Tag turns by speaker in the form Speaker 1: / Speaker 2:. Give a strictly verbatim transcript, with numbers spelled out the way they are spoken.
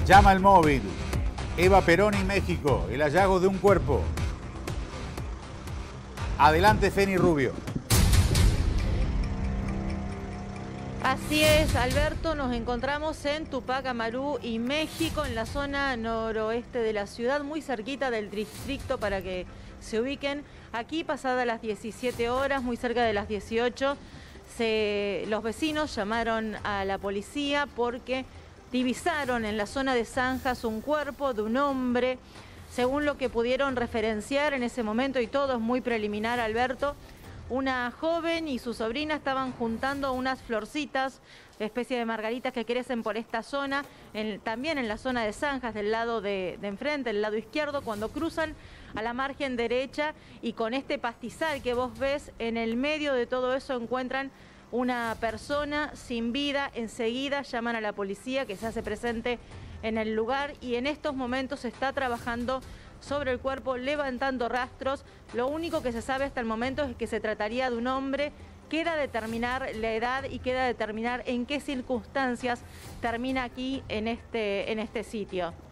Speaker 1: Llama al móvil. Eva Perón y México, el hallazgo de un cuerpo. Adelante, Feni Rubio.
Speaker 2: Así es, Alberto, nos encontramos en Tupac Amaru y México, en la zona noroeste de la ciudad, muy cerquita del distrito para que se ubiquen. Aquí, pasadas las diecisiete horas, muy cerca de las dieciocho, se, los vecinos llamaron a la policía porque divisaron en la zona de zanjas un cuerpo de un hombre. Según lo que pudieron referenciar en ese momento, y todo es muy preliminar, Alberto, una joven y su sobrina estaban juntando unas florcitas, especie de margaritas que crecen por esta zona, en, también en la zona de zanjas del lado de, de enfrente, del lado izquierdo, cuando cruzan a la margen derecha, y con este pastizal que vos ves, en el medio de todo eso encuentran una persona sin vida. Enseguida llaman a la policía, que se hace presente en el lugar, y en estos momentos se está trabajando sobre el cuerpo, levantando rastros. Lo único que se sabe hasta el momento es que se trataría de un hombre. Queda determinar la edad y queda determinar en qué circunstancias termina aquí en este, en este sitio.